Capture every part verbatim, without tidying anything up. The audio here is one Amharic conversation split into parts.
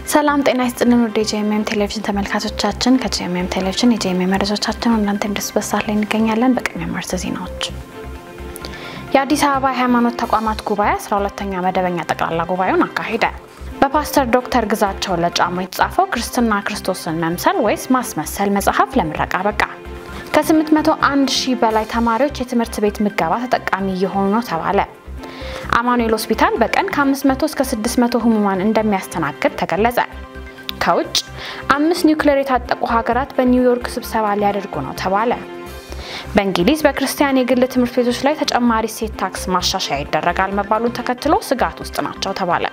ሰላም ጤና ይስጥልን ወደ ጄኤምኤም ቴሌቪዥን ተመልካቾቻችን ከጄኤምኤም ቴሌቪዥን የጄኤምኤም መረጃዎቻችን እናንተ እንደስበሳት ላይ እንገኛለን። በቅድሚያ ማርስ ዜናዎች የአዲስ አበባ ሃይማኖት ተቋማት ጉባኤ አስራ ሁለተኛ መደበኛ ጠቅላላ ጉባኤውን አካሄደ። በፓስተር ዶክተር ግዛቸው ለጫሞ የተጻፈው ክርስትና ክርስቶስን መምሰል ወይስ ማስመሰል መጽሐፍ ለምረቃ በቃ። ከስምንት መቶ አንድ ሺህ በላይ ተማሪዎች የትምህርት ቤት ምገባ ተጠቃሚ የሆኑ ነው ተባለ። አማኑኤል ሆስፒታል በቀን ከ500 እስከ ስድስት መቶ ህሙማን እንደሚያስተናግድ ተገለጸ። ከውጭ አምስት ኒውክሌር የታጠቁ ሀገራት በኒውዮርክ ስብሰባ ሊያደርጉ ነው ተባለ። በእንግሊዝ በክርስቲያን የግል ትምህርት ቤቶች ላይ ተጨማሪ ሴት ታክስ ማሻሻያ ይደረጋል መባሉን ተከትሎ ስጋት ውስጥ ናቸው ተባለ።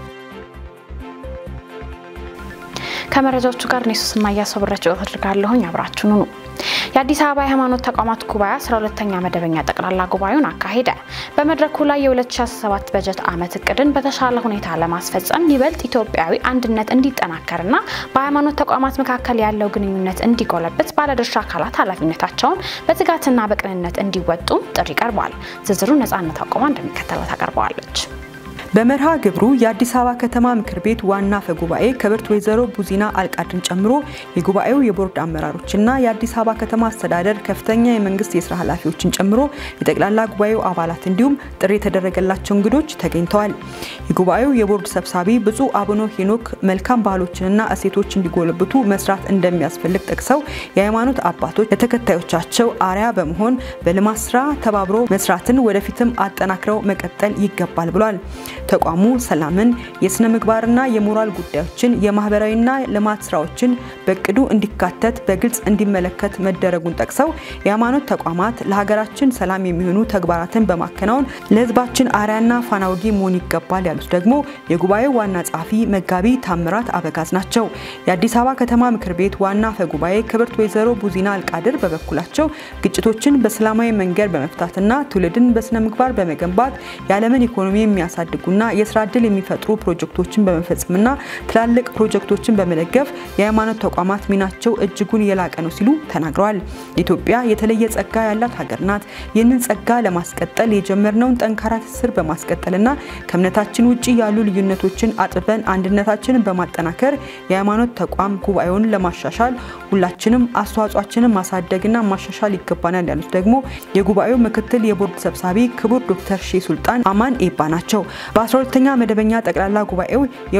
ከመረጃዎቹ ጋር ኔሱስ ማያሰው ብራቸው ተደርጋለሁኝ አብራችሁኑ ነው። የአዲስ አበባ ሃይማኖት ተቋማት ጉባኤ አስራ ሁለተኛ መደበኛ ጠቅላላ ጉባኤውን አካሄደ። በመድረኩ ላይ የ2017 በጀት ዓመት እቅድን በተሻለ ሁኔታ ለማስፈጸም ይበልጥ ኢትዮጵያዊ አንድነት እንዲጠናከርና በሃይማኖት ተቋማት መካከል ያለው ግንኙነት እንዲጎለብት ባለድርሻ አካላት ኃላፊነታቸውን በትጋትና በቅንነት እንዲወጡ ጥሪ ቀርቧል። ዝርዝሩ ነጻነት አቆማ እንደሚከተለው ታቀርባለች። በመርሃ ግብሩ የአዲስ አበባ ከተማ ምክር ቤት ዋና አፈ ጉባኤ ክብርት ወይዘሮ ቡዚና አልቃድን ጨምሮ የጉባኤው የቦርድ አመራሮችና የአዲስ አበባ ከተማ አስተዳደር ከፍተኛ የመንግስት የሥራ ኃላፊዎችን ጨምሮ የጠቅላላ ጉባኤው አባላት እንዲሁም ጥሪ የተደረገላቸው እንግዶች ተገኝተዋል። የጉባኤው የቦርድ ሰብሳቢ ብፁዕ አቡነ ሄኖክ መልካም ባህሎችንና እሴቶች እንዲጎለብቱ መስራት እንደሚያስፈልግ ጠቅሰው የሃይማኖት አባቶች ለተከታዮቻቸው አርአያ በመሆን በልማት ስራ ተባብሮ መስራትን ወደፊትም አጠናክረው መቀጠል ይገባል ብሏል። ተቋሙ ሰላምን የስነ ምግባርና የሞራል ጉዳዮችን የማህበራዊና ልማት ስራዎችን በቅዱ እንዲካተት በግልጽ እንዲመለከት መደረጉን ጠቅሰው የሃይማኖት ተቋማት ለሀገራችን ሰላም የሚሆኑ ተግባራትን በማከናወን ለህዝባችን አርአያና ፋናወጊ መሆን ይገባል ያሉት ደግሞ የጉባኤው ዋና ጸሐፊ መጋቢ ታምራት አበጋዝ ናቸው። የአዲስ አበባ ከተማ ምክር ቤት ዋና አፈ ጉባኤ ክብርት ወይዘሮ ቡዚና አልቃድር በበኩላቸው ግጭቶችን በሰላማዊ መንገድ በመፍታትና ትውልድን በስነ ምግባር በመገንባት የዓለምን ኢኮኖሚ የሚያሳድጉና የስራ ዕድል የሚፈጥሩ ፕሮጀክቶችን በመፈጸምና ትላልቅ ፕሮጀክቶችን በመደገፍ የሃይማኖት ተቋማት ሚናቸው እጅጉን የላቀ ነው ሲሉ ተናግረዋል። ኢትዮጵያ የተለየ ጸጋ ያላት ሀገር ናት። ይህንን ጸጋ ለማስቀጠል የጀመርነውን ጠንካራ ትስስር በማስቀጠልና ከእምነታችን ውጪ ያሉ ልዩነቶችን አጥበን አንድነታችንን በማጠናከር የሃይማኖት ተቋም ጉባኤውን ለማሻሻል ሁላችንም አስተዋጽኦአችንን ማሳደግና ማሻሻል ይገባናል ያሉት ደግሞ የጉባኤው ምክትል የቦርድ ሰብሳቢ ክቡር ዶክተር ሼህ ሱልጣን አማን ኤባ ናቸው። በአስራ ሁለተኛ መደበኛ ጠቅላላ ጉባኤው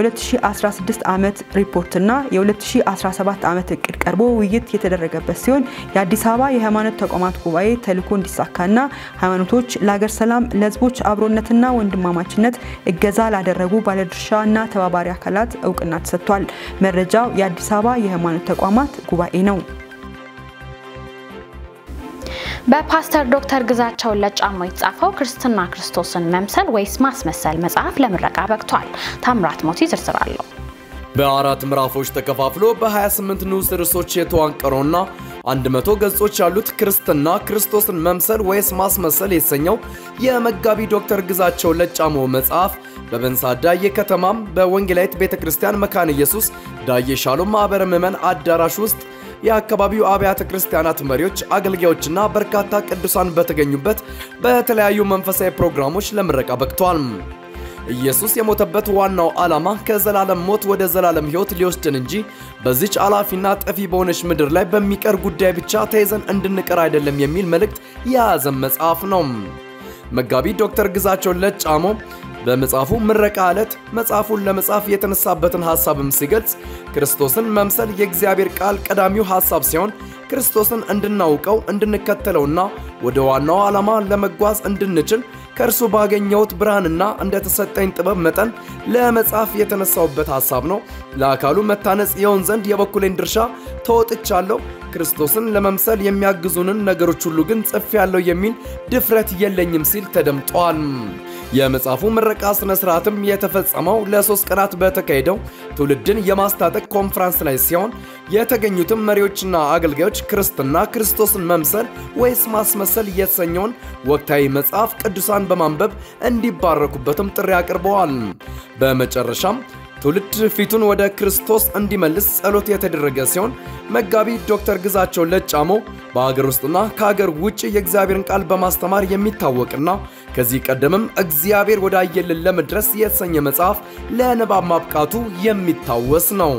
የ2016 ዓመት ሪፖርትና የ2017 ዓመት እቅድ ቀርቦ ውይይት የተደረገበት ሲሆን የአዲስ አበባ የሃይማኖት ተቋማት ጉባኤ ተልዕኮ እንዲሳካና ሃይማኖቶች ለሀገር ሰላም ለህዝቦች አብሮነትና ወንድማማችነት እገዛ ላደረጉ ባለድርሻና ተባባሪ አካላት እውቅና ተሰጥቷል። መረጃው የአዲስ አበባ የሃይማኖት ተቋማት ጉባኤ ነው። በፓስተር ዶክተር ግዛቸው ለጫሞ የተጻፈው ክርስትና ክርስቶስን መምሰል ወይስ ማስመሰል መጽሐፍ ለምረቃ በቅቷል። ታምራት ሞቲ ዝርዝር አለው። በአራት ምዕራፎች ተከፋፍሎ በ28 ንዑስ ርዕሶች የተዋቀረውና መቶ ገጾች ያሉት ክርስትና ክርስቶስን መምሰል ወይስ ማስመሰል የተሰኘው የመጋቢ ዶክተር ግዛቸው ለጫሞ መጽሐፍ በበንሳ ዳዬ ከተማም በወንጌላዊት ቤተክርስቲያን መካነ ኢየሱስ ዳዬ ሻሎም ማህበረ ምዕመናን አዳራሽ ውስጥ የአካባቢው አብያተ ክርስቲያናት መሪዎች አገልጋዮችና በርካታ ቅዱሳን በተገኙበት በተለያዩ መንፈሳዊ ፕሮግራሞች ለምረቃ በቅቷል። ኢየሱስ የሞተበት ዋናው ዓላማ ከዘላለም ሞት ወደ ዘላለም ሕይወት ሊወስደን እንጂ በዚች አላፊና ጠፊ በሆነች ምድር ላይ በሚቀር ጉዳይ ብቻ ተይዘን እንድንቀር አይደለም የሚል መልእክት የያዘ መጽሐፍ ነው። መጋቢ ዶክተር ግዛቸው ለጫሞ በመጽሐፉ ምረቃ ዕለት መጽሐፉን ለመጻፍ የተነሳበትን ሐሳብም ሲገልጽ ክርስቶስን መምሰል የእግዚአብሔር ቃል ቀዳሚው ሐሳብ ሲሆን ክርስቶስን እንድናውቀው እንድንከተለውና ወደ ዋናው ዓላማ ለመጓዝ እንድንችል ከእርሱ ባገኘሁት ብርሃንና እንደተሰጠኝ ጥበብ መጠን ለመጻፍ የተነሳውበት ሐሳብ ነው። ለአካሉ መታነጽ ይሆን ዘንድ የበኩሌን ድርሻ ተወጥቻለሁ። ክርስቶስን ለመምሰል የሚያግዙንን ነገሮች ሁሉ ግን ጽፌያለሁ የሚል ድፍረት የለኝም ሲል ተደምጧል። የመጽሐፉ ምረቃ ስነ ስርዓትም የተፈጸመው ለሶስት ቀናት በተካሄደው ትውልድን የማስታጠቅ ኮንፈረንስ ላይ ሲሆን የተገኙትም መሪዎችና አገልጋዮች ክርስትና ክርስቶስን መምሰል ወይስ ማስመሰል የተሰኘውን ወቅታዊ መጽሐፍ ቅዱሳን በማንበብ እንዲባረኩበትም ጥሪ አቅርበዋል። በመጨረሻም ትውልድ ፊቱን ወደ ክርስቶስ እንዲመልስ ጸሎት የተደረገ ሲሆን መጋቢ ዶክተር ግዛቸው ለጫሞ በአገር ውስጥና ከአገር ውጭ የእግዚአብሔርን ቃል በማስተማር የሚታወቅና ከዚህ ቀደምም እግዚአብሔር ወደ አየልን ለመድረስ የተሰኘ መጽሐፍ ለንባብ ማብቃቱ የሚታወስ ነው።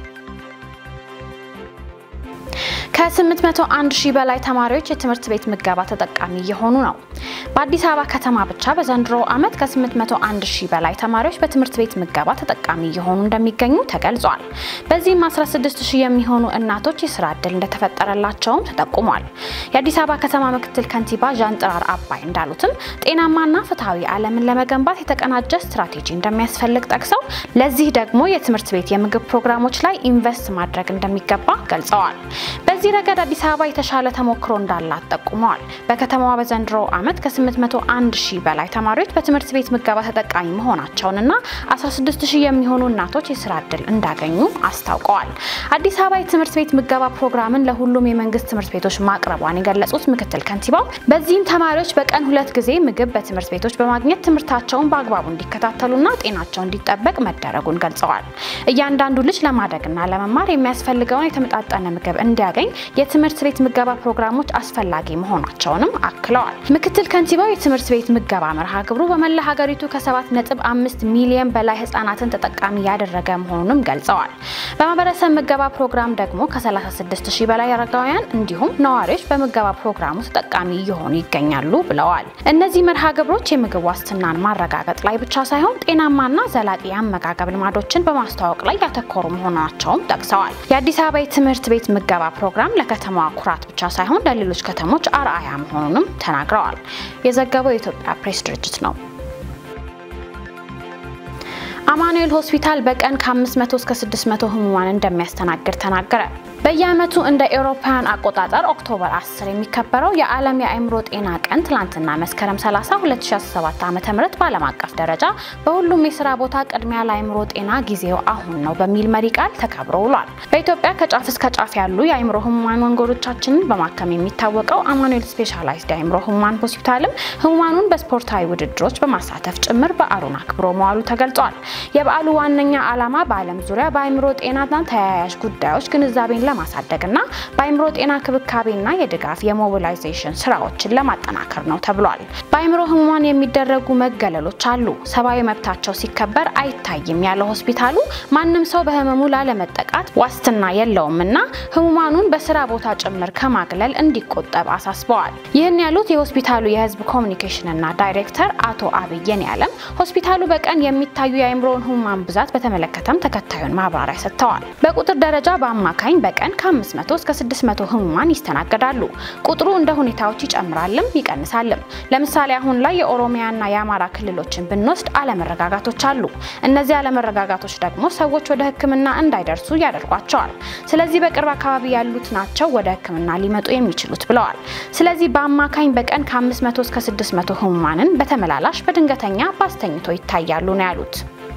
ከስምንት መቶ አንድ ሺህ በላይ ተማሪዎች የትምህርት ቤት ምገባ ተጠቃሚ የሆኑ ነው። በአዲስ አበባ ከተማ ብቻ በዘንድሮ ዓመት ከስምንት መቶ አንድ ሺህ በላይ ተማሪዎች በትምህርት ቤት ምገባ ተጠቃሚ የሆኑ እንደሚገኙ ተገልጿል። በዚህም አስራ ስድስት ሺህ የሚሆኑ እናቶች የሥራ ዕድል እንደተፈጠረላቸውም ተጠቁሟል። የአዲስ አበባ ከተማ ምክትል ከንቲባ ዣንጥራር አባይ እንዳሉትም ጤናማና ፍትሃዊ ዓለምን ለመገንባት የተቀናጀ ስትራቴጂ እንደሚያስፈልግ ጠቅሰው ለዚህ ደግሞ የትምህርት ቤት የምግብ ፕሮግራሞች ላይ ኢንቨስት ማድረግ እንደሚገባ ገልጸዋል። በዚህ ረገድ አዲስ አበባ የተሻለ ተሞክሮ እንዳላት ጠቁመዋል። በከተማዋ በዘንድሮ ዓመት ከስምንት መቶ አንድ ሺህ በላይ ተማሪዎች በትምህርት ቤት ምገባ ተጠቃሚ መሆናቸውንና አስራ ስድስት ሺህ የሚሆኑ እናቶች የሥራ ዕድል እንዳገኙ አስታውቀዋል። አዲስ አበባ የትምህርት ቤት ምገባ ፕሮግራምን ለሁሉም የመንግስት ትምህርት ቤቶች ማቅረቧን የገለጹት ምክትል ከንቲባው በዚህም ተማሪዎች በቀን ሁለት ጊዜ ምግብ በትምህርት ቤቶች በማግኘት ትምህርታቸውን በአግባቡ እንዲከታተሉና ጤናቸው እንዲጠበቅ መደረጉን ገልጸዋል። እያንዳንዱ ልጅ ለማደግና ለመማር የሚያስፈልገውን የተመጣጠነ ምግብ እንዲያገኝ የትምህርት ቤት ምገባ ፕሮግራሞች አስፈላጊ መሆናቸውንም አክለዋል። ምክትል ከንቲባው የትምህርት ቤት ምገባ መርሃ ግብሩ በመላ ሀገሪቱ ከሰባት ነጥብ አምስት ሚሊዮን በላይ ህፃናትን ተጠቃሚ ያደረገ መሆኑንም ገልጸዋል። በማህበረሰብ ምገባ ፕሮግራም ደግሞ ከሰላሳ ስድስት ሺህ በላይ አረጋውያን እንዲሁም ነዋሪዎች በምገባ ፕሮግራሙ ተጠቃሚ እየሆኑ ይገኛሉ ብለዋል። እነዚህ መርሃ ግብሮች የምግብ ዋስትናን ማረጋገጥ ላይ ብቻ ሳይሆን ጤናማና ዘላቂ አመጋገብ ልማዶችን በማስተዋወቅ ላይ ያተኮሩ መሆናቸውም ጠቅሰዋል። የአዲስ አበባ የትምህርት ቤት ምገባ ፕሮግራም ለከተማዋ ኩራት ብቻ ሳይሆን ለሌሎች ከተሞች አርአያ መሆኑንም ተናግረዋል። የዘገበው የኢትዮጵያ ፕሬስ ድርጅት ነው። አማኑኤል ሆስፒታል በቀን ከአምስት መቶ እስከ ስድስት መቶ ህሙማን እንደሚያስተናግድ ተናገረ። በየዓመቱ እንደ አውሮፓውያን አቆጣጠር ኦክቶበር አስር የሚከበረው የዓለም የአእምሮ ጤና ቀን ትላንትና መስከረም ሰላሳ ሁለት ሺህ አስራ ሰባት ዓ.ም በዓለም አቀፍ ደረጃ በሁሉም የሥራ ቦታ ቅድሚያ ለአእምሮ ጤና ጊዜው አሁን ነው በሚል መሪ ቃል ተከብሮ ውሏል። በኢትዮጵያ ከጫፍ እስከ ጫፍ ያሉ የአእምሮ ህሙማን ወንጎሮቻችንን በማከም የሚታወቀው አማኑኤል ስፔሻላይዝድ የአእምሮ ህሙማን ሆስፒታልም ህሙማኑን በስፖርታዊ ውድድሮች በማሳተፍ ጭምር በዓሉን አክብሮ መዋሉ ተገልጿል። የበዓሉ ዋነኛ ዓላማ በዓለም ዙሪያ በአእምሮ ጤናና ተያያዥ ጉዳዮች ግንዛቤን ለማሳደግና በአእምሮ ጤና ክብካቤና የድጋፍ የሞቢላይዜሽን ስራዎችን ለማጠናከር ነው ተብሏል። በአእምሮ ህሙማን የሚደረጉ መገለሎች አሉ፣ ሰብአዊ መብታቸው ሲከበር አይታይም ያለው ሆስፒታሉ ማንም ሰው በህመሙ ላለመጠቃት ዋስትና የለውምና ህሙማኑን በስራ ቦታ ጭምር ከማግለል እንዲቆጠብ አሳስበዋል። ይህን ያሉት የሆስፒታሉ የህዝብ ኮሙኒኬሽንና ዳይሬክተር አቶ አብየን ያለም ሆስፒታሉ በቀን የሚታዩ የአእምሮ ህሙማን ብዛት በተመለከተም ተከታዩን ማብራሪያ ሰጥተዋል። በቁጥር ደረጃ በአማካኝ በቀን ከአምስት መቶ እስከ ስድስት መቶ ህሙማን ይስተናገዳሉ። ቁጥሩ እንደ ሁኔታዎች ይጨምራልም ይቀንሳልም። ለምሳሌ አሁን ላይ የኦሮሚያና የአማራ ክልሎችን ብንወስድ አለመረጋጋቶች አሉ። እነዚህ አለመረጋጋቶች ደግሞ ሰዎች ወደ ህክምና እንዳይደርሱ ያደርጓቸዋል። ስለዚህ በቅርብ አካባቢ ያሉት ናቸው ወደ ህክምና ሊመጡ የሚችሉት ብለዋል። ስለዚህ በአማካኝ በቀን ከአምስት መቶ እስከ ስድስት መቶ ህሙማንን በተመላላሽ በድንገተኛ ባስተኝቶ ይታያሉ ነው ያሉት።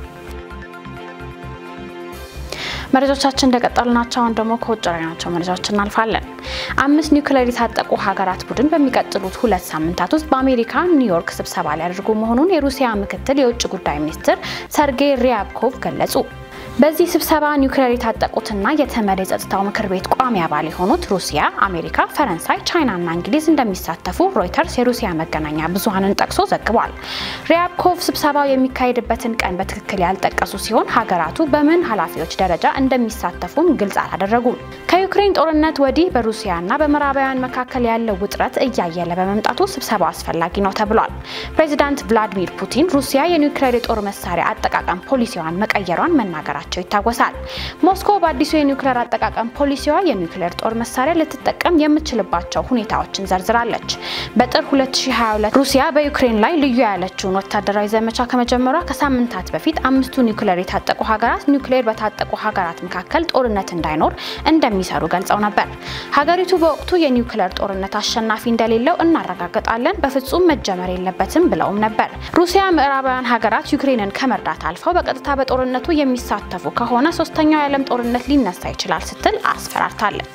መረጃዎቻችን እንደቀጠሉ ናቸው። አሁን ደግሞ ከውጭ ያናቸው መረጃዎች እናልፋለን። አምስት ኒውክሌር የታጠቁ ሀገራት ቡድን በሚቀጥሉት ሁለት ሳምንታት ውስጥ በአሜሪካ ኒውዮርክ ስብሰባ ሊያደርጉ መሆኑን የሩሲያ ምክትል የውጭ ጉዳይ ሚኒስትር ሰርጌይ ሪያብኮቭ ገለጹ። በዚህ ስብሰባ ኒውክሌር የታጠቁትና የተመድ የጸጥታው ምክር ቤት ቋሚ አባል የሆኑት ሩሲያ፣ አሜሪካ፣ ፈረንሳይ፣ ቻይናና እንግሊዝ እንደሚሳተፉ ሮይተርስ የሩሲያ መገናኛ ብዙሃንን ጠቅሶ ዘግቧል። ሪያብኮቭ ስብሰባው የሚካሄድበትን ቀን በትክክል ያልጠቀሱ ሲሆን ሀገራቱ በምን ኃላፊዎች ደረጃ እንደሚሳተፉም ግልጽ አላደረጉም። ከዩክሬን ጦርነት ወዲህ በሩሲያና በምዕራባውያን መካከል ያለው ውጥረት እያየለ በመምጣቱ ስብሰባው አስፈላጊ ነው ተብሏል። ፕሬዚዳንት ቭላዲሚር ፑቲን ሩሲያ የኒውክሌር የጦር መሳሪያ አጠቃቀም ፖሊሲዋን መቀየሯን መናገራቸው ይታወሳል። ሞስኮ በአዲሱ የኒውክሌር አጠቃቀም ፖሊሲዋ የኒውክሌር ጦር መሳሪያ ልትጠቀም የምትችልባቸው ሁኔታዎችን ዘርዝራለች። በጥር ሁለት ሺህ ሃያ ሁለት ሩሲያ በዩክሬን ላይ ልዩ ያለችውን ወታደራዊ ዘመቻ ከመጀመሯ ከሳምንታት በፊት አምስቱ ኒውክሌር የታጠቁ ሀገራት ኒውክሌር በታጠቁ ሀገራት መካከል ጦርነት እንዳይኖር እንደሚሰሩ ገልጸው ነበር። ሀገሪቱ በወቅቱ የኒውክሌር ጦርነት አሸናፊ እንደሌለው እናረጋግጣለን፣ በፍጹም መጀመር የለበትም ብለውም ነበር። ሩሲያ ምዕራባውያን ሀገራት ዩክሬንን ከመርዳት አልፈው በቀጥታ በጦርነቱ የሚሳተፉ ከሆነ ሶስተኛው የዓለም ጦርነት ሊነሳ ይችላል ስትል አስፈራርታለች።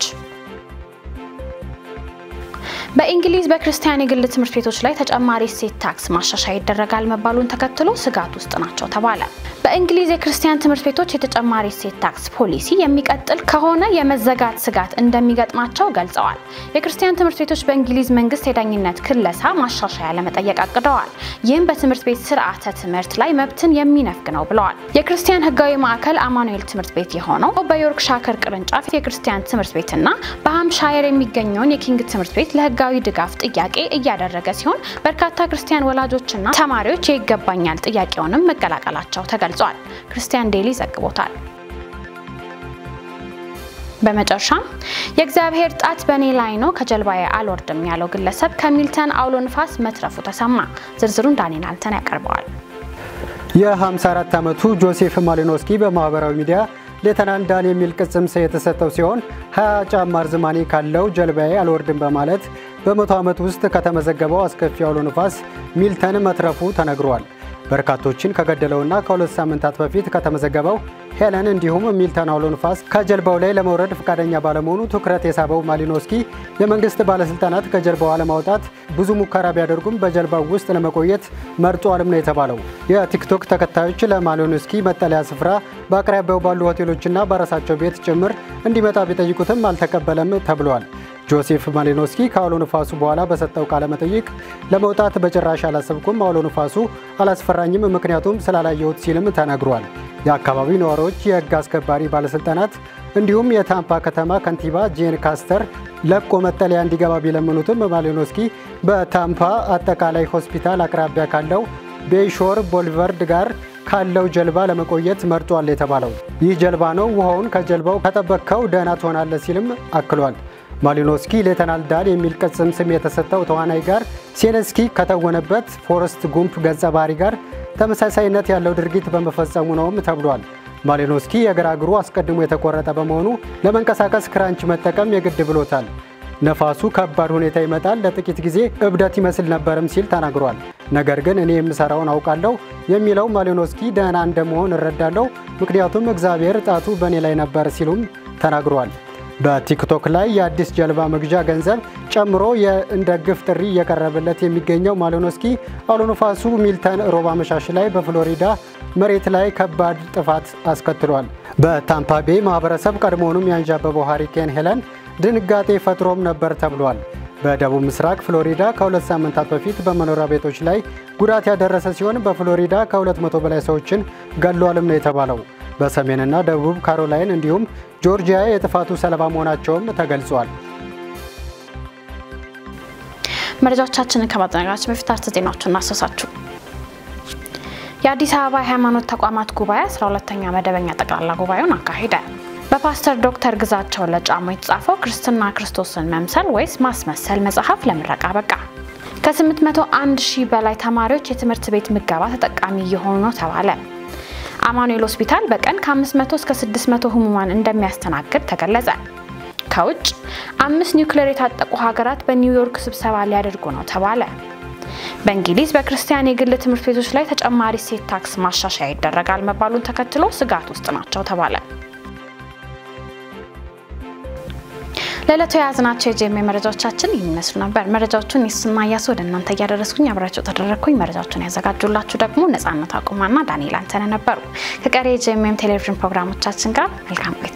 በእንግሊዝ በክርስቲያን የግል ትምህርት ቤቶች ላይ ተጨማሪ እሴት ታክስ ማሻሻያ ይደረጋል መባሉን ተከትሎ ስጋት ውስጥ ናቸው ተባለ። በእንግሊዝ የክርስቲያን ትምህርት ቤቶች የተጨማሪ እሴት ታክስ ፖሊሲ የሚቀጥል ከሆነ የመዘጋት ስጋት እንደሚገጥማቸው ገልጸዋል። የክርስቲያን ትምህርት ቤቶች በእንግሊዝ መንግስት የዳኝነት ክለሳ ማሻሻያ ለመጠየቅ አቅደዋል። ይህም በትምህርት ቤት ስርዓተ ትምህርት ላይ መብትን የሚነፍግ ነው ብለዋል። የክርስቲያን ህጋዊ ማዕከል አማኑኤል ትምህርት ቤት የሆነው በዮርክሻየር ቅርንጫፍ የክርስቲያን ትምህርት ቤትና በሃምፕሻየር የሚገኘውን የኪንግ ትምህርት ቤት ለህጋዊ ድጋፍ ጥያቄ እያደረገ ሲሆን በርካታ ክርስቲያን ወላጆችና ተማሪዎች ይገባኛል ጥያቄውንም መቀላቀላቸው ተገልጿል። ክርስቲያን ዴሊ ዘግቦታል። በመጨረሻ የእግዚአብሔር ጣት በኔ ላይ ነው ከጀልባዬ አልወርድም ያለው ግለሰብ ከሚልተን አውሎ ንፋስ መትረፉ ተሰማ። ዝርዝሩን ዳንኤል አንተን ያቀርበዋል። የ54 ዓመቱ ጆሴፍ ማሊኖስኪ በማህበራዊ ሚዲያ ሌተናንት ዳን የሚል ቅጽም ስም የተሰጠው ሲሆን ሀያ ጫማ ርዝማኔ ካለው ጀልባዬ አልወርድም በማለት በመቶ ዓመት ውስጥ ከተመዘገበው አስከፊ አውሎ ንፋስ ሚልተን መትረፉ ተነግሯል። በርካቶችን ከገደለውና ከሁለት ሳምንታት በፊት ከተመዘገበው ሄለን እንዲሁም ሚልተን አውሎ ንፋስ ከጀልባው ላይ ለመውረድ ፈቃደኛ ባለመሆኑ ትኩረት የሳበው ማሊኖስኪ የመንግስት ባለስልጣናት ከጀልባው ለማውጣት ብዙ ሙከራ ቢያደርጉም በጀልባው ውስጥ ለመቆየት መርጧልም ነው የተባለው። የቲክቶክ ተከታዮች ለማሊኖስኪ መጠለያ ስፍራ በአቅራቢያው ባሉ ሆቴሎችና በራሳቸው ቤት ጭምር እንዲመጣ ቢጠይቁትም አልተቀበለም ተብሏል። ጆሴፍ ማሊኖስኪ ከአውሎ ንፋሱ በኋላ በሰጠው ቃለ መጠይቅ ለመውጣት በጭራሽ አላሰብኩም፣ አውሎ ንፋሱ አላስፈራኝም ምክንያቱም ስላላየሁት ሲልም ተናግሯል። የአካባቢው ነዋሪዎች፣ የህግ አስከባሪ ባለስልጣናት እንዲሁም የታምፓ ከተማ ከንቲባ ጄን ካስተር ለቆ መጠለያ እንዲገባ ቢለምኑትም ማሊኖስኪ በታምፓ አጠቃላይ ሆስፒታል አቅራቢያ ካለው ቤይሾር ቦልቨርድ ጋር ካለው ጀልባ ለመቆየት መርጧል የተባለው ይህ ጀልባ ነው። ውሃውን ከጀልባው ከጠበቅከው ደህና ትሆናለህ ሲልም አክሏል። ማሊኖስኪ ሌተናንት ዳን የሚል ቅጽም ስም የተሰጠው ተዋናይ ጋር ሴነስኪ ከተወነበት ፎረስት ጉምፕ ገጸ ባህሪ ጋር ተመሳሳይነት ያለው ድርጊት በመፈጸሙ ነውም ተብሏል። ማሊኖስኪ የግራ እግሩ አስቀድሞ የተቆረጠ በመሆኑ ለመንቀሳቀስ ክራንች መጠቀም የግድ ብሎታል። ነፋሱ ከባድ ሁኔታ ይመጣል፣ ለጥቂት ጊዜ እብደት ይመስል ነበርም ሲል ተናግሯል። ነገር ግን እኔ የምሰራውን አውቃለሁ የሚለው ማሊኖስኪ ደህና እንደመሆን እረዳለሁ ምክንያቱም እግዚአብሔር ጣቱ በእኔ ላይ ነበር ሲሉም ተናግሯል። በቲክቶክ ላይ የአዲስ ጀልባ መግዣ ገንዘብ ጨምሮ የእንደግፍ ጥሪ እየቀረበለት የሚገኘው ማሊኖስኪ አውሎ ንፋሱ ሚልተን ሮብ አመሻሽ ላይ በፍሎሪዳ መሬት ላይ ከባድ ጥፋት አስከትሏል። በታምፓ ቤይ ማህበረሰብ ቀድሞውንም ያንዣበበው ሃሪኬን ሄለን ድንጋጤ ፈጥሮም ነበር ተብሏል። በደቡብ ምስራቅ ፍሎሪዳ ከሁለት ሳምንታት በፊት በመኖሪያ ቤቶች ላይ ጉዳት ያደረሰ ሲሆን በፍሎሪዳ ከሁለት መቶ በላይ ሰዎችን ገድሏልም ነው የተባለው። በሰሜንና ደቡብ ካሮላይን እንዲሁም ጆርጂያ የጥፋቱ ሰለባ መሆናቸውም ተገልጿል። መረጃዎቻችንን ከማጠናቀቃችን በፊት አርዕስተ ዜናዎቹን እናሰሳችሁ። የአዲስ አበባ ሃይማኖት ተቋማት ጉባኤ አስራ ሁለተኛ መደበኛ ጠቅላላ ጉባኤውን አካሄደ። በፓስተር ዶክተር ግዛቸው ለጫሞ የተጻፈው ክርስትና ክርስቶስን መምሰል ወይስ ማስመሰል መጽሐፍ ለምረቃ በቃ። ከስምንት መቶ አንድ ሺህ በላይ ተማሪዎች የትምህርት ቤት ምገባ ተጠቃሚ እየሆኑ ነው ተባለ። አማኑኤል ሆስፒታል በቀን ከአምስት መቶ እስከ ስድስት መቶ ህሙማን እንደሚያስተናግድ ተገለጸ። ከውጭ አምስት ኒውክሌር የታጠቁ ሀገራት በኒውዮርክ ስብሰባ ሊያደርጉ ነው ተባለ። በእንግሊዝ በክርስቲያን የግል ትምህርት ቤቶች ላይ ተጨማሪ እሴት ታክስ ማሻሻያ ይደረጋል መባሉን ተከትሎ ስጋት ውስጥ ናቸው ተባለ። ለለቶ ያዝናቸው የጄኤምኤ መረጃዎቻችን ይመስሉ ነበር። መረጃዎቹን ይስና ያሶ ወደ እናንተ ያደረስኩኝ አብራችሁ ተደረኩኝ። መረጃዎቹን ያዘጋጁላችሁ ደግሞ ነፃነት አቁማና ዳንኤል አንተነ ነበሩ። ከቀሪ የጄኤምኤ ቴሌቪዥን ፕሮግራሞቻችን ጋር መልካም ቆይታ